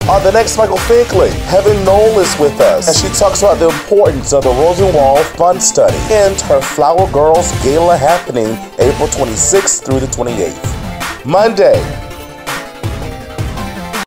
On the next Michael Finkley, Helen Noel is with us, and she talks about the importance of the Rosenwald Fund Study and her Flower Gurlz Gala happening April 26th through the 28th. Monday,